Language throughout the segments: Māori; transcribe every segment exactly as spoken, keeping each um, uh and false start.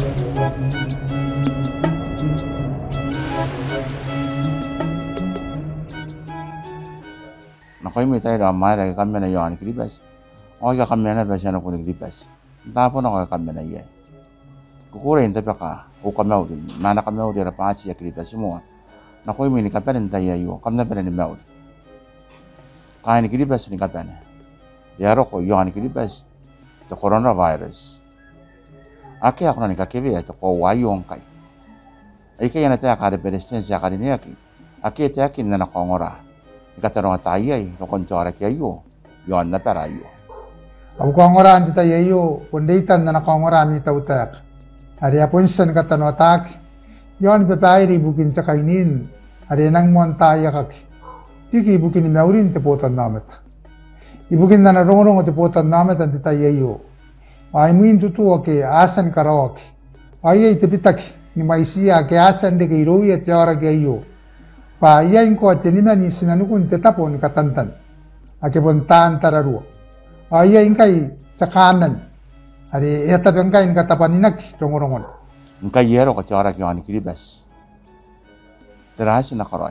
Nakoy mi tayo ramai lagi kami na yon kiribas. O ya kami na basa na kuning kiribas. Tapo na ko kami na iya. Kukura yung tabi ka. O kami ako din. Mana kami ako din rapachi ya kiribas mo. Nakoy mi ni kapan tayo yo. Kami na pala ni mawd. Kaya ni kiribas ni kapan. Yaro ko yon kiribas. The coronavirus. Aki ako na ni kakibi ito ko wayong kay. Ay kaya na tayo kada peresensya kada niya ki. Aki tayo kin na nakongora. Ikatarong atayay, nukon chora kayo, yon na perayo. Abu kongora anti tayo, punditan na nakongora mi tautak. Ari apunsan katano atak, yon pepayri bukin sa kainin, ari nang montaya kak. Tiki bukin ni maurin tepotan namet. Ibukin na narong tepotan namet anti tayo. Ay muin tutu ke asan karawak. Ay tepitak ni maisia ke asan de kairoya chora kayo. Pa iya inko atenima ni sinanukun tetapon katantan. Ake bontan tararu. Iya ingkai cakanan. Ari eta bengkai ni katapaninak rongorongon. Ingkai yero ka cara ki ani kiribas. Terasi na karoy.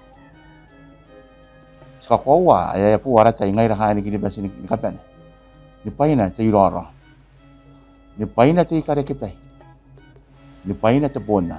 Ska kowa ay pu wara tay ngai ra ni kiribas ni kapan. Ni paina tay roro. Ni paina tay kare kipai. Ni paina te bonan.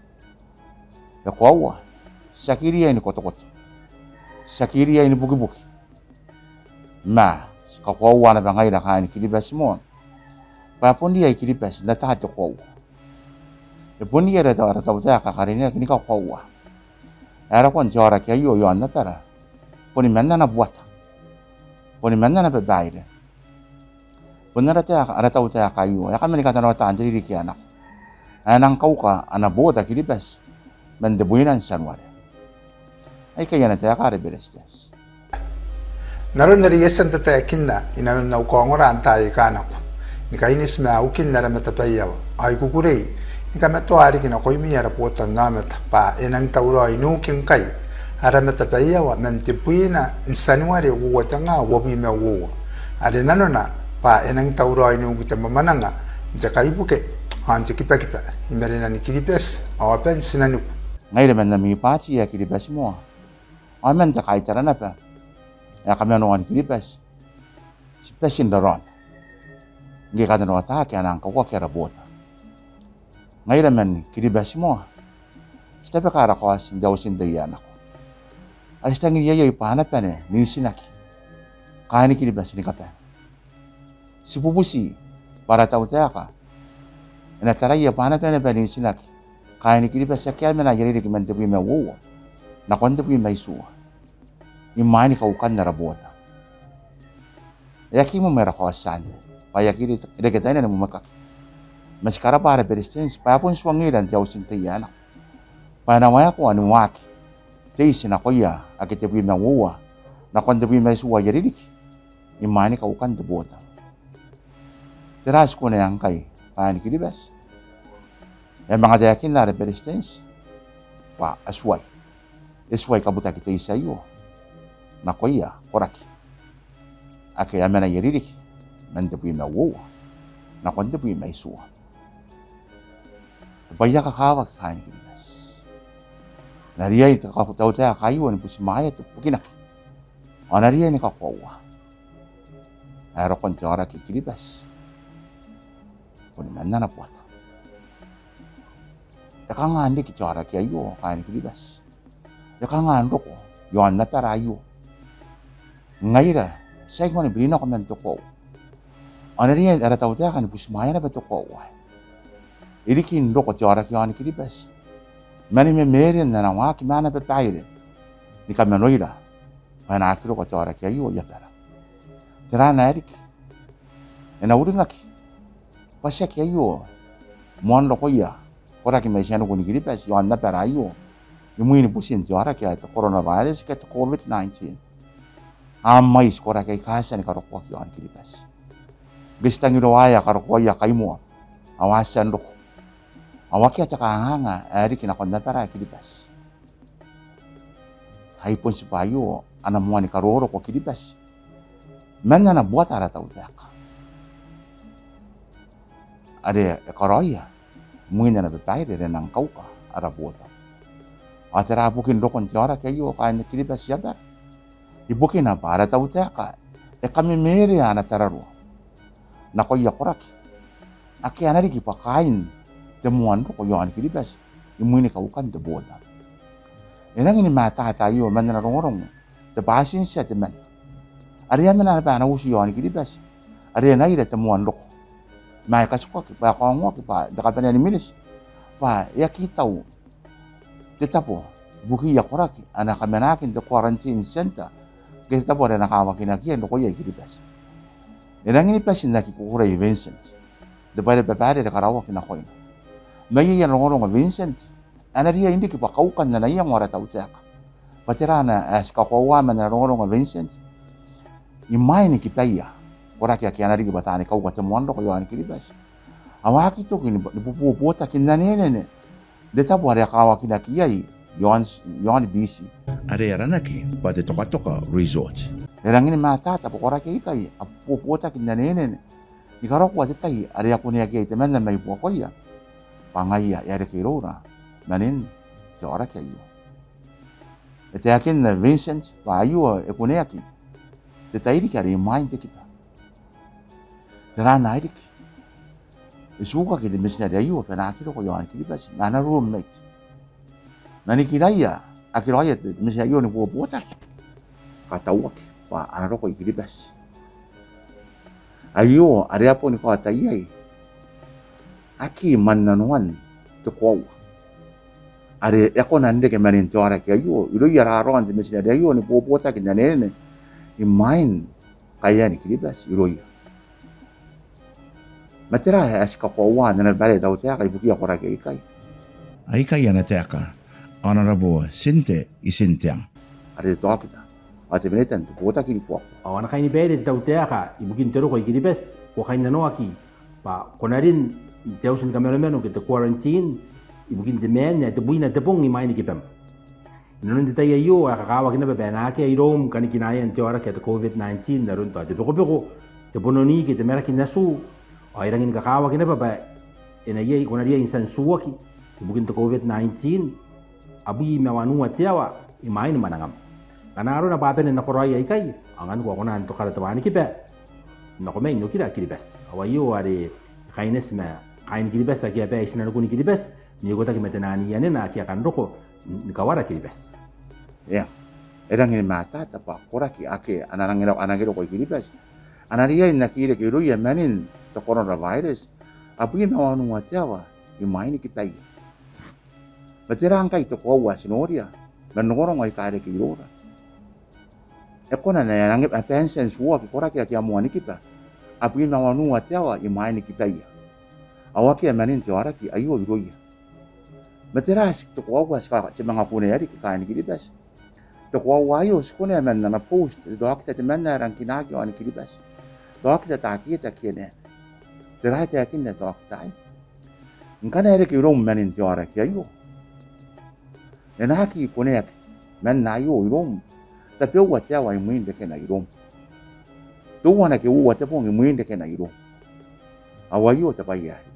Ya kowa. Sakiria ini koto-koto. Sakiria ini buki-buki. Ma, kako wana bangai na kain kiribas mo. Papun dia kiribas na tahat ko. E pun dia rata rata uta kakarinya kini kau kau. Era kon jora kayo yo na para. Puni manna na buata. Puni manna na bebaire. Pun rata rata uta kayo. Ya kami kata rata anjiri kiana. Anang kau ka ana boda kiribas. Mendebuinan sanwar. Ay kaya na tayo kare berestes. Naron na riyesan ta tayo kinna, inanon na ukongora ang tayo kanako. Ni kainis ma ukin na ramata payaw. Ay kukurey, ni kamato ari kina koy mi yara potan namat pa enang tauro ay nuking kay. Aramata payaw, mantipuina, insanwari uwata nga, wabi me uwa. Ari nanon na, pa enang tauro ay nukita mamananga, jaka ibuke, hanti kipa-kipa. Imari na ni kilipes, awapen sinanuk. Ngayon naman na may pati ya kilipes mo. Amen ta kai tara na pa. Ya kami ano ani kiribas. Spesin daron. Ngi kada no ta ka nang ko kera bota. Ngayon man kiribas mo. Stepe kara ko as daw sin dayan ako. Alis tangi yaya ipana pa ne ni sinaki. Kaya ni kiribas ni kata. Si pupusi para tau ta ka. Ina tara ya pana pa ne pa ni sinaki. Kaya ni kiribas ya kaya mena yari ki man tebu me wo. Na konde pu mai suwa. Imani ka ukan na rabota. Yaki mo mera kawasan. Payakiri regeta na mo makak. Mas kara para persistence pa pun swangiran tiaw sintayana. Panawaya ko anu waki. Tisi na koya akite pu mai wo. Na konde pu mai suwa yaridik. Imani ka ukan de bota. Teras ko na yang kay kan kiribas. Yang mga yakin na persistence. Pa asway. Esway kabuta kita isayo. Nakoya koraki. Ake amena yeririk. Nante pui me wo. Nakonde pui me suwa. Paya ka kawa ka kain kiribas. Naria ita ka tau ta kayu ni pusi maya tu pukinak. Onaria ni ka kowa. Ero kon jora ki kiribas. Puni manna na puata. Eka ngandi ki jora ki ayo kain kiribas. Eka ngando ko. Yon na tarayo. Ngaira, saya ko ni bilino ko man toko. Ano rin ara tao ta kan pusmaya na ba toko. Irikin ro ko tiara ki ani kiribas. Mani me merin na nawa ki mana pa paire. Ni kamenoira. Ana akiro ko tiara ki ayo ya para. Tera na erik. Ena uringaki. Pasya ki ayo. Mon ro ko ya. Ora ki me siano ko ni kiribas yon na para ayo. Yung ini pusin tiara ki ito coronavirus ki ito COVID nineteen. Amai skora kay kasa ni karokwa ki an kiribas. Gistang iroaya karokwa ya kay mo. Awasan roko. Awaki at kahanga ari kinakonna para kiribas. Haipon si payo anam mo ni karoro ko kiribas. Manya na buat ara tau taka. Ade karoya. Mwina na betaire re nang kauka ara bota. Atera bukin rokon tiara ke yo ka ni kiriba siabar. I bukin na para tau te ka. E kami mere ana tararu. Na ko ya koraki. Ake anari ki pakain te muan roko yo ani kiriba. I mwini kaukan te bota. E nang ini mata ta yo man na rongorong. Te basin sia te man. Ari ana na pa na usi yo ani kiriba. Ari na ira te muan roko. Mai kasuka ki pa kongo ki pa da ka ni minis. Pa ya ki tau te tapo buki ya koraki ana kamenakin te quarantine center ke tapo re na kawa kina ki ndo ko ye ki bas era ngini pasin na ki ko re Vincent de pare pare de karawa kina ko ina mai ya ngoro ngo Vincent ana ria indi ki pa kaukan na ya ngora tau tsaka paterana as ka ko wa man ngoro ngo Vincent i mai ni ki taya koraki ki ana ri ki batani kau ka te mondo ko yo ani ki bas awaki to ki ni pupu pota ki na ne ne de tapo are kawa kina ki ai yon yon bisi are arana ki pa de toka toka resort era ngini mata ta pokora ki kai a popota ki nane ne ni karo kwa tai are ya kunia ki te menna mai poko ya pangai ya are ki rora manin to ara ki yo e te akin na Vincent pa ayu e kunia ki te tai ki are mai te ki pa era na iri ki isuka ki de mesna de ayu fa na ki ko yo an ki pas na na roommate nani kiraya akiraya mesna yo ni po pota kata uak pa anaro ko ikiribas ayo are apo ni ko atai aki mannanuan to ko are eko nande ke manin to ara ke ayo iro ya raro ande mesna de ayo ni po pota ki nane i main kaya ni kiribas iro ya matera as ka ko wa na bale da uta kai buki akora ke kai ai kai ana teka honorable Sinte Isintiang are to kita ate benetan to pota ki po awana kai ni bele da uta ka ibukin tero ko ikiribes ko kai na no aki pa konarin teusin cameraman ke te quarantine ibukin de men ne te buina te pong ni mai ni kipem non de tai yo ka kawa kina be na ke irom kan kinaya ante ora ke te covid nineteen na run to te ko ko te bononi ke te mera kinasu airang ini kakawa kina ba ena ye kona dia insan suwaki bukin to covid nineteen abi mawanu atiawa imain manangam kana aro na papen na koroi ai kai angan ko kona to kala tawani kipe na ko men no kira kiribes awayo are kaines ma kain kiribes aki apa isna ko ni kiribes ni ko ta ki metenani yane na ki akan roko ni kawara kiribes ya erang ini mata ta pa koraki ake anarang ira anagero ko kiribes anaria ina kire ki ruya manin to coronavirus abu ina wanu watiawa i maini kitai batirang kai to ko wasinoria menongorong ai kare ki rora e kona na yang a pension suwa ki kora ki atia muani kita abu ina wanu watiawa i maini kitai awaki manin tiara ki ayo roia batiras to ko was ka ti mga pune ari ki kain ki bas to ko wayo skone men na post do akta te men na ran kinagi ani ki bas do akta ta ki ta kene Terai te akin na tok tai. Ngkana ere ki rom manin te ora ki ayo. E na ki pone ak man na yo rom. Ta pe wa te wa i muin de ke na rom. Tu wana ke wa te pong i muin de ke na rom. Awa yo te pai ya.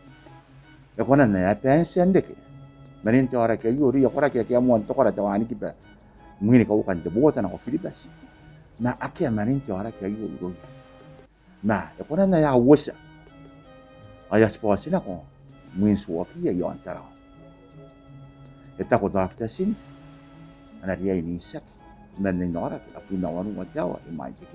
E kona na ya pension de ke. Manin te ora ki ayo ri ora ki ki amu to kora te wani ki pa. Muin ka ukan te bota na ko ki bas. Na akia manin te ora ki ayo ro. Na e kona na ya wosa. Aya sposi na ko muin suwa ki ya yon tara. Eta ko dakta sin. Ana dia ini sak. Men ni nora ki apu na wanu wa jawa i mai ki.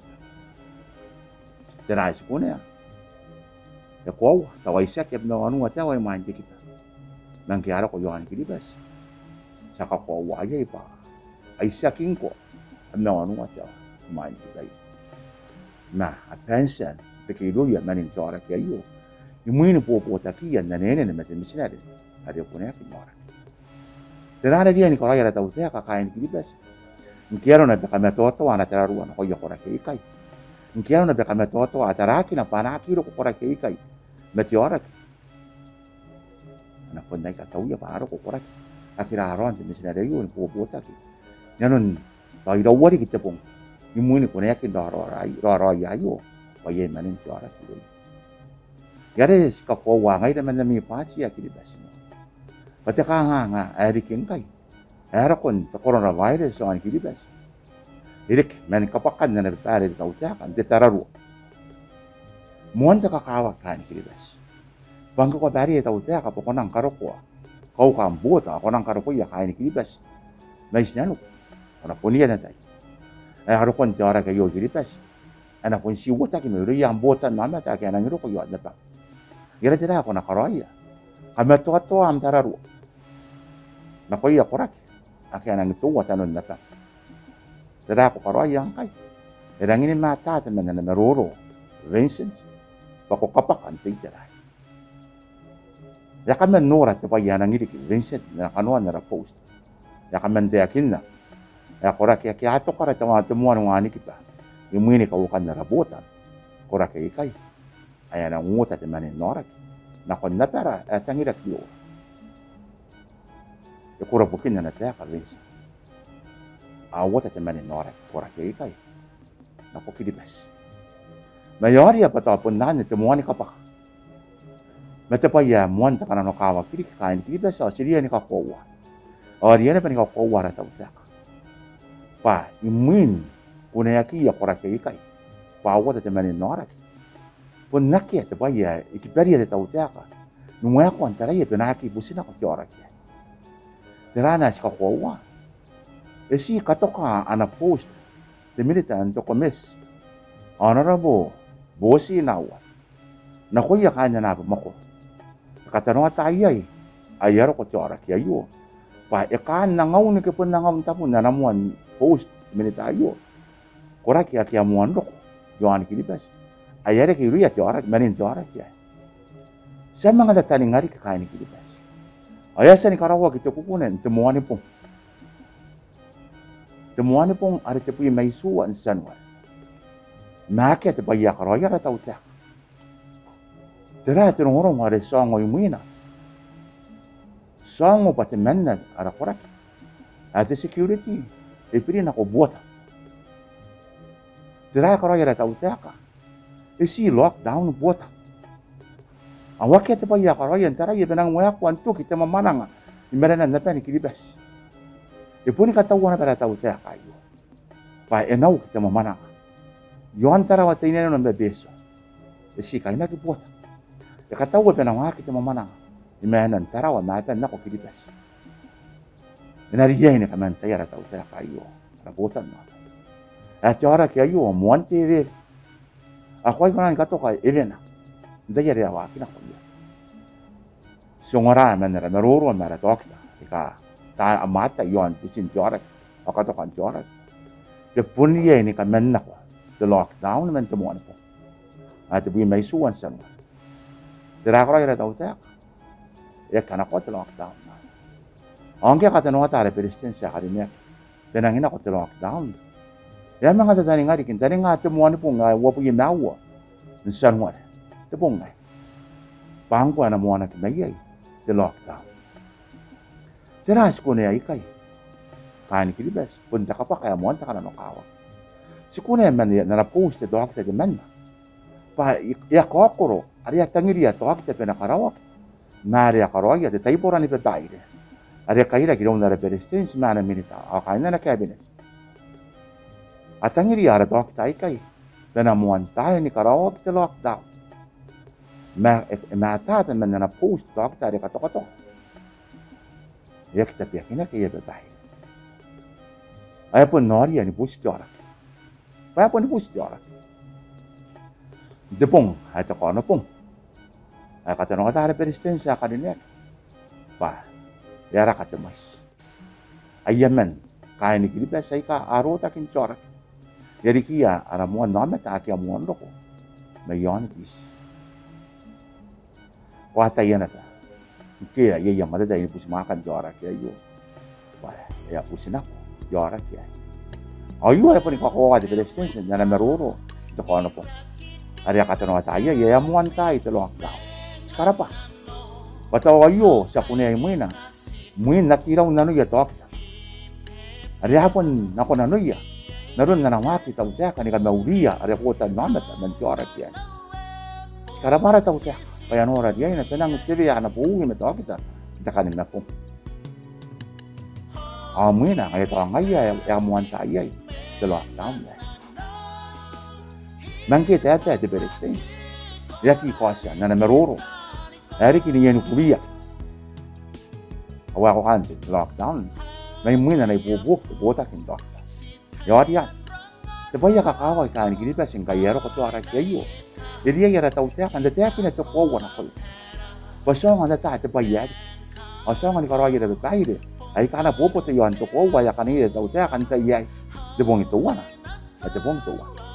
Tera iskone ya. Ya ko ta wa isak ya na wanu wa jawa i mai ki. Nang ki ara ko yon ki bas. Saka ko wa ya pa. Ai sakin ko na wanu wa jawa i mai ki dai. Na a pension de ki do ya manin tora ki ayo. I muini po po taki ya na nene na mete misinade ari ko ne ki mora terana dia ni koraya ta usea ka kain ki bas nkiaro na be kama toto ana teraru ana ko ya kora ki kai nkiaro na be kama toto ataraki na panaki ro ko kora ki kai mete ora ki ana ko ndai ka tau ya paro ko kora akira aro ante misinade yo ni po po taki nanon ba ira wari ki te pong i muini ko ne ki ro ro ro ro ya yo pa ye manin ti ora ki Yare ska ko wa ngai man mi pachi ya kiri bas pate ka nga nga ari kin kai era kon ta coronavirus on kiri bas irik men kapakan na pare ta uta kan de tararu mon ta ka kawa kan kiri bas bang ko bari ta uta ka pokonang karoko kau kan bota konang karoko ya kain kiri bas mais nanu ona ponia na tai ai haro kon ta ka yo kiri bas ana kon si wota ki me ri yang bota na ma ta ka na ngiro ko yo na ta Gira tira ako na karoya. Kami to ato am tararu. Na koya koraki. Aki anang ito watanon na ta. Tira ako karoya ang kay. Irang ini mata at man na naroro. Vincent. Bako kapak ang titira. Ya kami nora at pa yan ang iriki. Vincent na kanuan na post. Ya kami deyakin na. Ya koraki aki ato karat ang mga tumuan ng ani kita. Imuni kaukan na rabutan. Koraki ikay. Ayan ang nguta at manin norak. Nakon na pera at ang irak yo. Ikura bukin na natin ka Vincent. Awat at manin norak. Kura kaya ikay. Naku kilibas. Mayari ya patapon na nito muan ni kapak. Matapaya muan ta kanano kawa kiri kain kilibas o siriya ni kakowa. O riyan pa ni kakowa rata usak. Pa imin kunayaki ya kura kaya ikay. Pa awat at manin norak. Pun nakia te baya ikiperia de tautaka numaya ko antara ye penaki busina ko tiora kia terana ska kowa esi katoka ana post de militant to komes honorable bosi nawa na ko ya kanya na mako katano atayai ayaro ko tiora kia yo pa e kan na ngau ni ke pun na ngau tapu na namuan post militayo kora kia kia muan dok joan kilibas ayare ki ruya ti ora manin ti ora ki sama ngada tani ngari ka kaini ki bas ayasa ni karawa ki to kukunen temuani pung temuani pung are te pui mai su an sanwa make te baya karaya ra tauta tera te ngoro ngare songo imuina songo pate menna ara koraki ate security e pirina ko buata tera karaya ra tauta ka isi lockdown buat. Awak kita payah kalau yang tera ia benang muak wantu kita memanang. Imeran anda pun kilibas. Ipun kata wana pada tahu saya kayu. Pa enau kita memanang. Yo antara wata ini non bebeso. Isi kayu nak buat. Ya kata wana benang muak kita memanang. Imeran antara wana pada nak kilibas. Inari dia ini kaman saya tahu saya kayu. Rabutan. Acara kayu muanti dia. Ako ay kunan kato kay Elena. Daya rin awa kina ko niya. Sungara man na naruro man na dokta. Ika ta amata yon pisin jorak. O kato kan jorak. Ke punya ini kan men nako. The lockdown man temo ano po. At bu may suwan sa mo. Dira ko ra daw ta. Ya kana ko the lockdown. Ang kaya kata no ata resistensya karinya. Denangin ako the lockdown. Ya mga tataning nga rikin, taning nga tumuan po nga wapo yung nawa. Nsan wala. Ito po nga. Pangko na mo na kinayay. The lockdown. Teras ko na ikay. Kani kilibas. Punta ka pa kaya mo anta ka na nakawa. Si ko na man na na-post ito ako sa diman na. Pa yakokoro. Ariya tangiriya ito ako sa pinakarawak. Mariya karoya. Ito tayo po rani pa tayo. Ariya kaya ginaw na represistance. Mana minita. Akay na na cabinet. At ang iriara to kita ikay. Danamuan tayo ni karawa kita lockdown. Matatan man na na-post to kita rin kato-kato. Ya kita piyakin na kaya babae. Ay po nori ni pusi tiyorak. Kaya po ni pusi tiyorak. Depong, ay ito ko ano pong. Ay katanong katari persistensya ka din yan. Pa, yara katamas. Ay yaman, kaya ni kilibas ay ka arota kin tiyorak. Jadi kia aramuan nama tak kia muan loko, mayon kis. Wata yana ta, kia ya yang ada dari pus makan jora kia yo, wah ya pusin aku jora kia. Ayu apa ni kau kau ada presiden dalam meroro, itu kau apa? Ada kata nama ta ya ya muan ta itu lockdown. Sekarang apa? Batawa ayu siapa ni yang muina, muin nak kira unanu ya tok. Ada apa nak unanu ya? Naroon na nawa kita usia kan ikan mauria ada kota nama tak mencora kia. Sekarang mana tahu usia? kaya nora dia ina tenang tebe ya na buwi meto kita kita kanin na po amina kaya to ngaya ya muanta iya the lockdown mangke ta ta de bereste ya ki kosa na na meroro ari kini yenu kubiya awa ko kante lockdown may muna na ibubuk bota kin dokta ya dia te baya ka kawa ka ni kini pasin kayero ko to ara kayo jadi ya tau teh kan teh kini to ko wana ko basong anda ta te baya basong ni karo ya de baire ai kana bobo te yon to ko wa ya kan ni tau teh kan te ya de bong itu wana te bong to